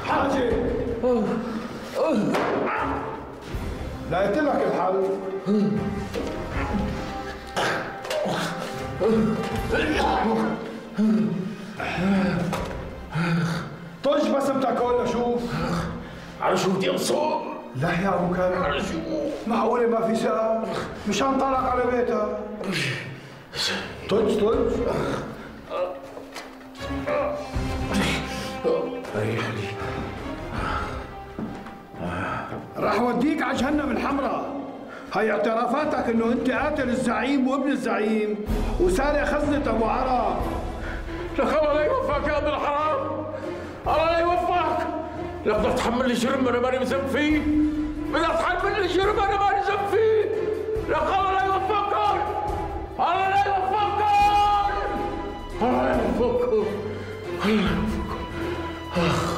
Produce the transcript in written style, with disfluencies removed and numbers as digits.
حاجة لقيت لك الحل. طج بس بتاكل اشوف. على شو بدي اوصل؟ لا يا ابو كامل، على شو؟ معقولة ما في سقف؟ مشان طلق على بيتك. طج طج. ريحني. راح اوديك على جهنم الحمراء. هي اعترافاتك انه انت قاتل الزعيم وابن الزعيم وسارق خزنة ابو عرب. لك الله لا يوفقك يا ابن الحرام، الله لا يوفقك. لك بدك تحمل لي جرم انا ماني مذنب فيه، بدك تحمل لي جرم انا ماني مذنب فيه. لك الله لا يوفقك، الله لا يوفقك، الله لا يوفقك، الله لا يوفقك.